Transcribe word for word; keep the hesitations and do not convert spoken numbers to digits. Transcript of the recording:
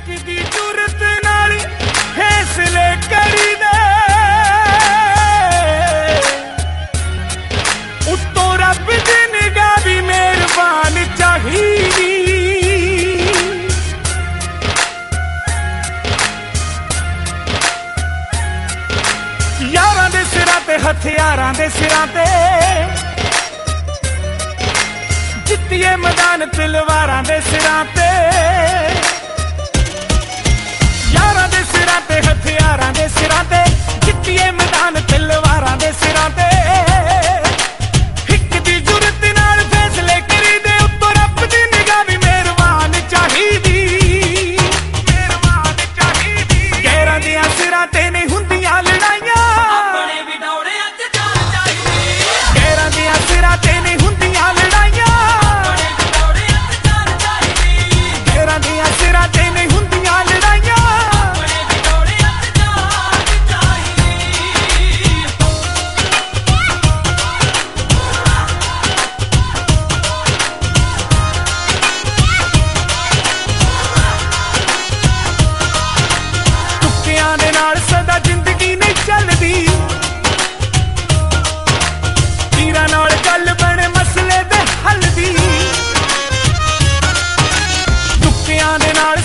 ਦੀ ਜੁਰਤ ਨਾਲ ਫੈਸਲੇ ਕਰੀਦੇ ਉੱਤੋਂ ਰੱਬ ਦੀ ਨਿਗਾਹ ਵੀ ਮਿਹਰਬਾਨ ਚਾਹੀਦੀ यारां दे सिरां ते हथियारां दे सिरां ते जित्तिए मैदान तलवारां दे सिरां ते यारां दे सिरां ते हथियारां दे सिरां ते जित्तिए मैदान तलवारां दे सिरां ते हिक दी जुरत नाल फैसले करीदे उत्तों रब दी निगाह भी मेहरबान चाहीदी मेहरबान चाहीदी गैरां दियां सिरां ते नहीं हुंदियां लड़ाइयां सदा जिंदगी नहीं चलदी तीरां नाल गल बने मसले दे हल दी तुक्कियां दे नाल